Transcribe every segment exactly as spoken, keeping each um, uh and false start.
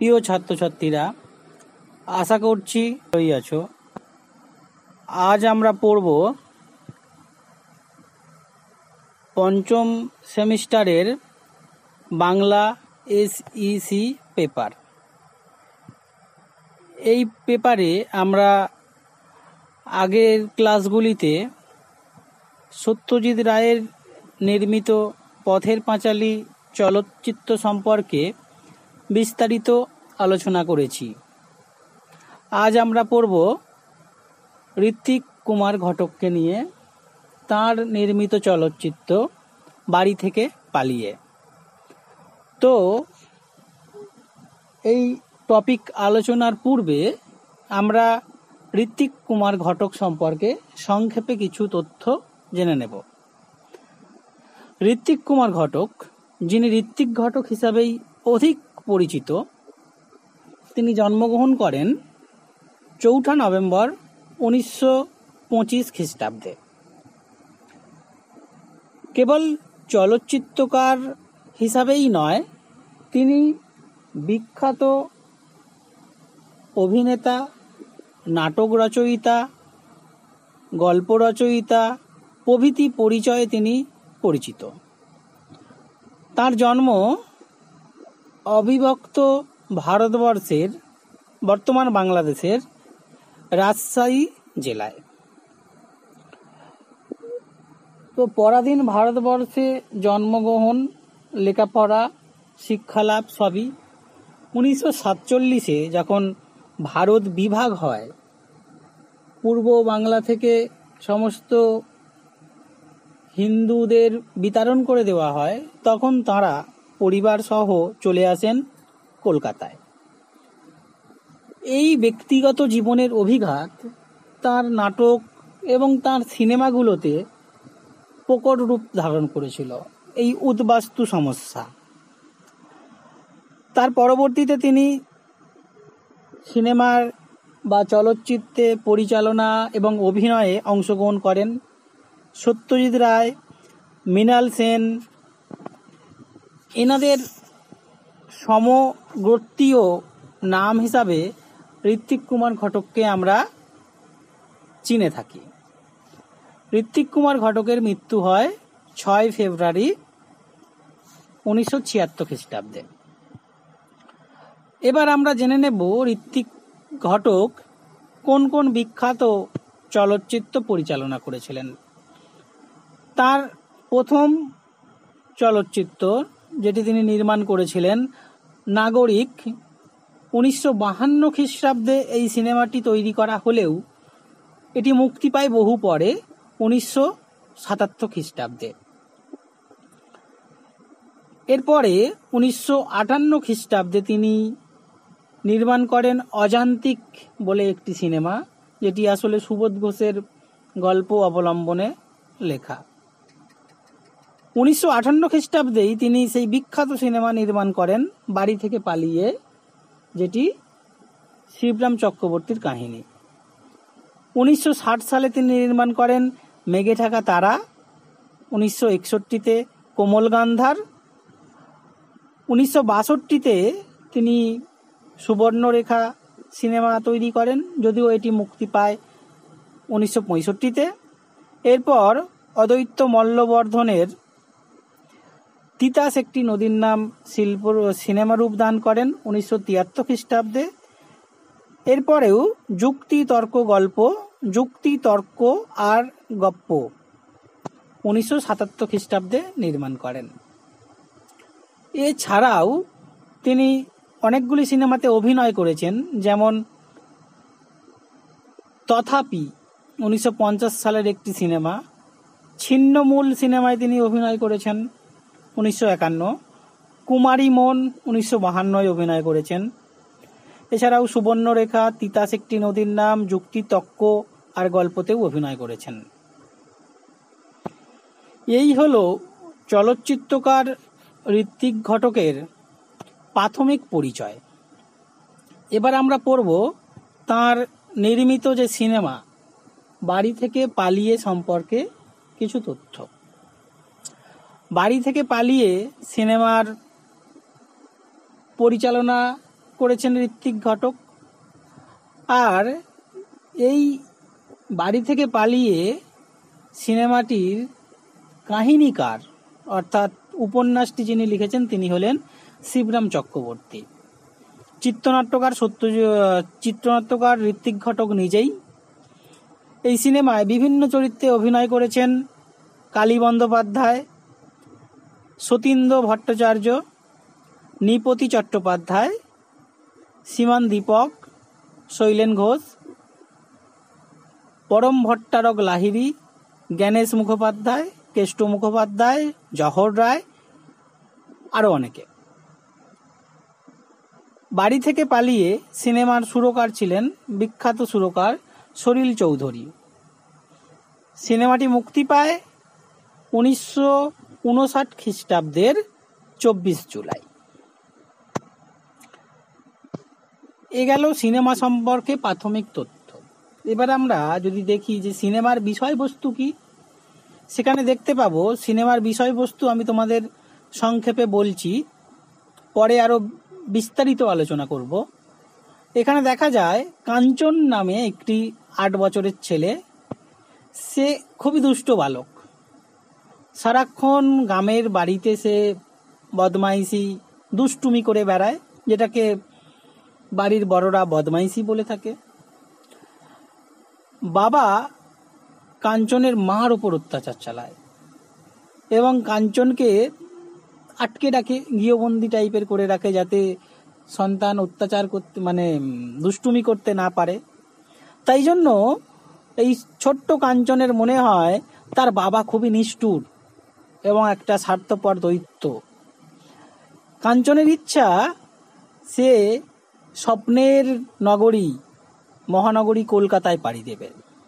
প্রিয় ছাত্রছাত্রীরা, আশা করছি ভালোই আছো। আজ আমরা পড়ব পঞ্চম সেমিস্টারের বাংলা এসইসি পেপার। এই পেপারে আমরা আগের ক্লাসগুলিতে সত্যজিৎ রায়ের নির্মিত পথের পাঁচালী চলচ্চিত্র সম্পর্কে বিস্তারিত আলোচনা করেছি। আজ আমরা পড়ব ঋত্বিক কুমার ঘটককে নিয়ে, তার নির্মিত চলচ্চিত্র বাড়ি থেকে পালিয়ে। তো এই টপিক আলোচনার পূর্বে আমরা ঋত্বিক কুমার ঘটক সম্পর্কে সংক্ষেপে কিছু তথ্য জেনে নেব। ঋত্বিক কুমার ঘটক, যিনি ঋত্বিক ঘটক হিসাবেই অধিক পরিচিত, তিনি জন্মগ্রহণ করেন চৌঠা নভেম্বর উনিশশো পঁচিশ খ্রিস্টাব্দে। কেবল চলচ্চিত্রকার হিসাবেই নয়, তিনি বিখ্যাত অভিনেতা, নাটক রচয়িতা, গল্প রচয়িতা প্রভৃতি পরিচয়ে তিনি পরিচিত। তার জন্ম অবিভক্ত ভারতবর্ষের বর্তমান বাংলাদেশের রাজশাহী জেলায়। তো পরাধীন ভারতবর্ষে জন্মগ্রহণ, লেখাপড়া, শিক্ষালাভ সবই। উনিশশো সাতচল্লিশে যখন ভারত বিভাগ হয়, পূর্ব বাংলা থেকে সমস্ত হিন্দুদের বিতরণ করে দেওয়া হয়, তখন তাঁরা পরিবার সহ চলে আসেন কলকাতায়। এই ব্যক্তিগত জীবনের অভিঘাত তার নাটক এবং তার সিনেমাগুলোতে প্রকট রূপ ধারণ করেছিল, এই উদ্বাস্তু সমস্যা। তার পরবর্তীতে তিনি সিনেমার বা চলচ্চিত্রে পরিচালনা এবং অভিনয়ে অংশগ্রহণ করেন। সত্যজিৎ রায়, মৃণাল সেন, এনাদের সমগোত্রীয় নাম হিসাবে ঋত্বিক কুমার ঘটককে আমরা চিনে থাকি। ঋত্বিক কুমার ঘটকের মৃত্যু হয় ছয় ফেব্রুয়ারি উনিশশো ছিয়াত্তর খ্রিস্টাব্দে। এবার আমরা জেনে নেব ঋত্বিক ঘটক কোন কোন বিখ্যাত চলচ্চিত্র পরিচালনা করেছিলেন। তার প্রথম চলচ্চিত্র যেটি তিনি নির্মাণ করেছিলেন, নাগরিক, উনিশশো বাহান্ন খ্রিস্টাব্দে এই সিনেমাটি তৈরি করা হলেও এটি মুক্তি পায় বহু পরে, উনিশশো সাতাত্তর খ্রিস্টাব্দে। এরপরে উনিশশো আটান্ন খ্রিস্টাব্দে তিনি নির্মাণ করেন অজান্তিক বলে একটি সিনেমা, যেটি আসলে সুবোধ ঘোষের গল্প অবলম্বনে লেখা। উনিশশো আটান্ন খ্রিস্টাব্দেই তিনি সেই বিখ্যাত সিনেমা নির্মাণ করেন বাড়ি থেকে পালিয়ে, যেটি শিবরাম চক্রবর্তীর কাহিনী। উনিশশো ষাট সালে তিনি নির্মাণ করেন মেঘে ঢাকা তারা। উনিশশো একষট্টিতে কোমল গান্ধার। উনিশশো বাষট্টিতে তিনি সুবর্ণরেখা সিনেমা তৈরি করেন, যদিও এটি মুক্তি পায় উনিশশো পঁয়ষট্টিতে। এরপর অদ্বৈত মল্লবর্ধনের তিতাস একটি নদীর নাম শিল্প সিনেমা রূপ দান করেন উনিশশো তিয়াত্তর খ্রিস্টাব্দে। এরপরেও যুক্তি তর্ক গল্প, যুক্তি তর্ক আর গপ্প উনিশশো সাতাত্তর খ্রিস্টাব্দে নির্মাণ করেন। এছাড়াও তিনি অনেকগুলি সিনেমাতে অভিনয় করেছেন, যেমন তথাপি উনিশশো পঞ্চাশ সালের একটি সিনেমা, ছিন্নমূল সিনেমায় তিনি অভিনয় করেছেন উনিশশো একান্ন, কুমারী মন উনিশশো বাহান্নয় অভিনয় করেছেন। এছাড়াও সুবর্ণরেখা, তিতাস একটি নদীর নাম, যুক্তি তর্ক আর গল্পতেও অভিনয় করেছেন। এই হলো চলচ্চিত্রকার ঋত্বিক ঘটকের প্রাথমিক পরিচয়। এবার আমরা পড়ব তার নির্মিত যে সিনেমা বাড়ি থেকে পালিয়ে সম্পর্কে কিছু তথ্য। বাড়ি থেকে পালিয়ে সিনেমার পরিচালনা করেছেন ঋত্বিক ঘটক। আর এই বাড়ি থেকে পালিয়ে সিনেমাটির কাহিনীকার অর্থাৎ উপন্যাসটি যিনি লিখেছেন তিনি হলেন শিবরাম চক্রবর্তী। চিত্রনাট্যকার সত্য চিত্রনাট্যকার ঋত্বিক ঘটক নিজেই। এই সিনেমায় বিভিন্ন চরিত্রে অভিনয় করেছেন কালী বন্দ্যোপাধ্যায়, সতীন্দ্র ভট্টাচার্য, নৃপতি চট্টোপাধ্যায়, সীমান দীপক, শৈলেন ঘোষ, পরম ভট্টারক লাহিড়ী, জ্ঞানেশ মুখোপাধ্যায়, কেষ্ট মুখোপাধ্যায়, জহর রায়, আরও অনেকে। বাড়ি থেকে পালিয়ে সিনেমার সুরকার ছিলেন বিখ্যাত সুরকার সলিল চৌধুরী। সিনেমাটি মুক্তি পায় উনিশশো উনষাট খ্রিস্টাব্দের চব্বিশ জুলাই। এ গেল সিনেমা সম্পর্কে প্রাথমিক তথ্য। এবার আমরা যদি দেখি যে সিনেমার বিষয়বস্তু কি, সেখানে দেখতে পাবো সিনেমার বিষয়বস্তু আমি তোমাদের সংক্ষেপে বলছি, পরে আরো বিস্তারিত আলোচনা করব। এখানে দেখা যায় কাঞ্চন নামে একটি আট বছরের ছেলে, সে খুবই দুষ্ট বালক। সারাক্ষণ গ্রামের বাড়িতে সে বদমাইশি দুষ্টুমি করে বেড়ায়, যেটাকে বাড়ির বড়রা বদমাইশি বলে থাকে। বাবা কাঞ্চনের মার উপর অত্যাচার চালায় এবং কাঞ্চনকে আটকে রাখে, গৃহবন্দী টাইপের করে রাখে, যাতে সন্তান অত্যাচার করতে মানে দুষ্টুমি করতে না পারে। তাই জন্য এই ছোট্ট কাঞ্চনের মনে হয় তার বাবা খুবই নিষ্ঠুর এবং একটা স্বার্থপর দৈত্য। কাঞ্চনের ইচ্ছা সে স্বপ্নের নগরী মহানগরী কলকাতায় পাড়ি দেবে।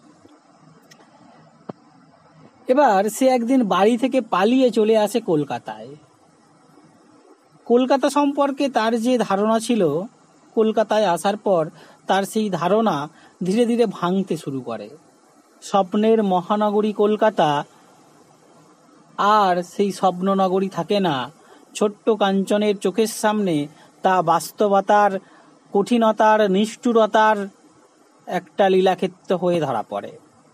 এবার সে একদিন বাড়ি থেকে পালিয়ে চলে আসে কলকাতায়। কলকাতা সম্পর্কে তার যে ধারণা ছিল, কলকাতায় আসার পর তার সেই ধারণা ধীরে ধীরে ভাঙতে শুরু করে। স্বপ্নের মহানগরী কলকাতা আর সেই স্বপ্ননগরী থাকে না। ছোট্ট কাঞ্চনের চোখের সামনে তা বাস্তবতার কঠিনতার নিষ্ঠুরতার একটা লীলাক্ষেত্র হয়ে ধরা পড়ে।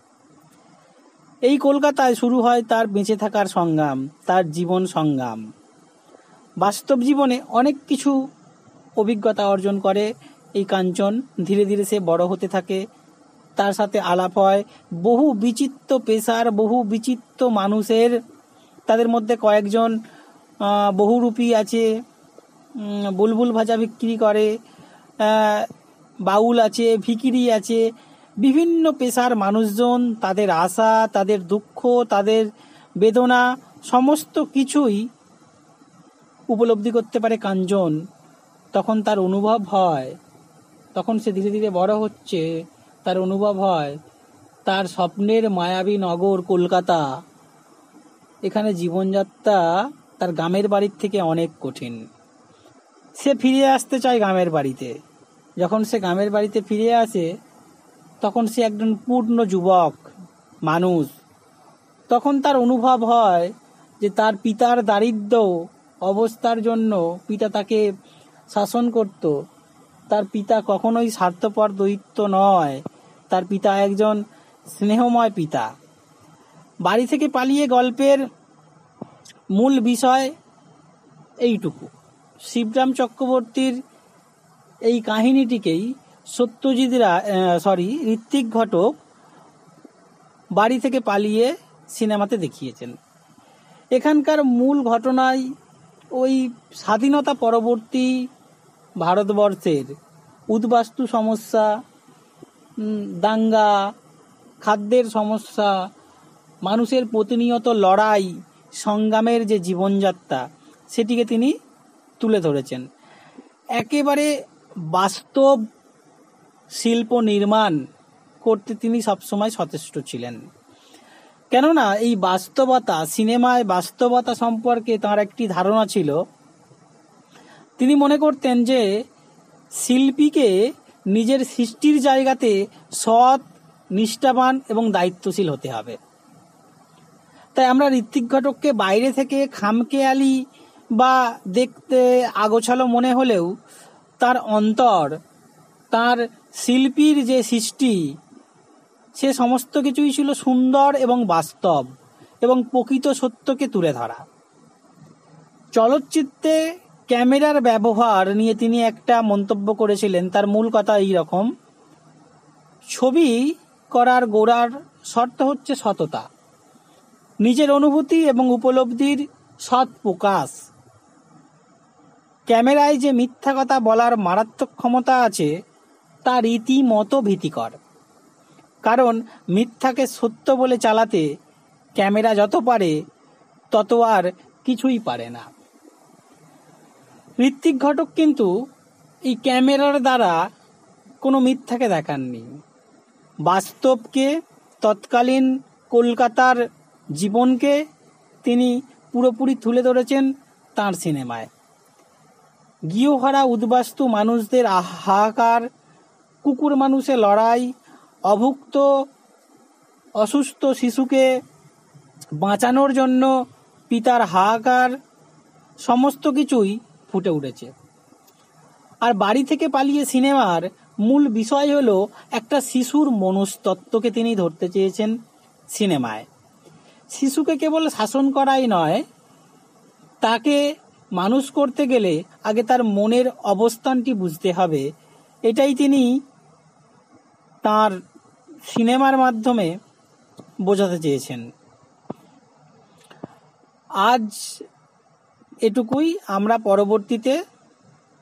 এই কলকাতায় শুরু হয় তার বেঁচে থাকার সংগ্রাম, তার জীবন সংগ্রাম। বাস্তব জীবনে অনেক কিছু অভিজ্ঞতা অর্জন করে এই কাঞ্চন। ধীরে ধীরে সে বড় হতে থাকে, তার সাথে আলাপ হয় বহু বিচিত্র পেশার, বহু বিচিত্র মানুষের। তাদের মধ্যে কয়েকজন বহুরূপী আছে, বুলবুল ভাজা বিক্রি করে, বাউল আছে, ভিখিরি আছে, বিভিন্ন পেশার মানুষজন, তাদের আশা, তাদের দুঃখ, তাদের বেদনা সমস্ত কিছুই উপলব্ধি করতে পারে কাঞ্চন। তখন তার অনুভব হয়, তখন সে ধীরে ধীরে বড় হচ্ছে, তার অনুভব হয় তার স্বপ্নের মায়াবী নগর কলকাতা, এখানে জীবনযাত্রা তার গ্রামের বাড়ির থেকে অনেক কঠিন। সে ফিরে আসতে চায় গ্রামের বাড়িতে। যখন সে গ্রামের বাড়িতে ফিরে আসে তখন সে একজন পূর্ণ যুবক মানুষ। তখন তার অনুভব হয় যে তার পিতার দারিদ্র অবস্থার জন্য পিতা তাকে শাসন করত। তার পিতা কখনোই স্বার্থপর দৈত্য নয়, তার পিতা একজন স্নেহময় পিতা। বাড়ি থেকে পালিয়ে গল্পের মূল বিষয় এইটুকু। শিবরাম চক্রবর্তীর এই কাহিনীটিকেই সত্যজিৎ রায় সরি ঋত্বিক ঘটক বাড়ি থেকে পালিয়ে সিনেমাতে দেখিয়েছেন। এখানকার মূল ঘটনায় ওই স্বাধীনতা পরবর্তী ভারতবর্ষের উদ্বাস্তু সমস্যা, দাঙ্গা, খাদ্যের সমস্যা, মানুষের প্রতিনিয়ত লড়াই সংগ্রামের যে জীবনযাত্রা, সেটিকে তিনি তুলে ধরেছেন। একেবারে বাস্তব শিল্প নির্মাণ করতে তিনি সবসময় সচেষ্ট ছিলেন। কেননা এই বাস্তবতা, সিনেমায় বাস্তবতা সম্পর্কে তাঁর একটি ধারণা ছিল। তিনি মনে করতেন যে শিল্পীকে নিজের সৃষ্টির জায়গাতে সৎ, নিষ্ঠাবান এবং দায়িত্বশীল হতে হবে। তাই আমরা ঋত্বিক ঘটককে বাইরে থেকে খামখেয়ালি বা দেখতে আগোছালো মনে হলেও তার অন্তর, তার শিল্পীর যে সৃষ্টি, সে সমস্ত কিছুই ছিল সুন্দর এবং বাস্তব এবং প্রকৃত সত্যকে তুলে ধরা। চলচ্চিত্রে ক্যামেরার ব্যবহার নিয়ে তিনি একটা মন্তব্য করেছিলেন। তার মূল কথা এই রকম: ছবি করার গোড়ার শর্ত হচ্ছে সততা, নিজের অনুভূতি এবং উপলব্ধির সৎ প্রকাশ। ক্যামেরায় যে মিথ্যা কথা বলার মারাত্মক ক্ষমতা আছে তা রীতিমতো ভীতিকর, কারণ মিথ্যাকে সত্য বলে চালাতে ক্যামেরা যত পারে তত আর কিছুই পারে না। ঋত্বিক ঘটক কিন্তু এই ক্যামেরার দ্বারা কোনো মিথ্যাকে দেখাননি, বাস্তবকে, তৎকালীন কলকাতার জীবনকে তিনি পুরোপুরি তুলে ধরেছেন তাঁর সিনেমায়। গৃহহারা উদ্বাস্তু মানুষদের হাহাকার, কুকুর মানুষের লড়াই, অভুক্ত অসুস্থ শিশুকে বাঁচানোর জন্য পিতার হাহাকার, সমস্ত কিছুই ফুটে উঠেছে। আর বাড়ি থেকে পালিয়ে সিনেমার মূল বিষয় হলো একটা শিশুর মনস্তত্ত্বকে তিনি ধরতে চেয়েছেন সিনেমায়। শিশুকে কেবল শাসন করাই নয়, তাকে মানুষ করতে গেলে আগে তার মনের অবস্থানটি বুঝতে হবে। এটাই তিনি তার সিনেমার মাধ্যমে বোঝাতে চেয়েছেন। আজ এটুকুই। আমরা পরবর্তীতে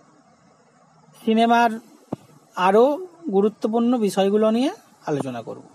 সিনেমার আরও গুরুত্বপূর্ণ বিষয়গুলো নিয়ে আলোচনা করব।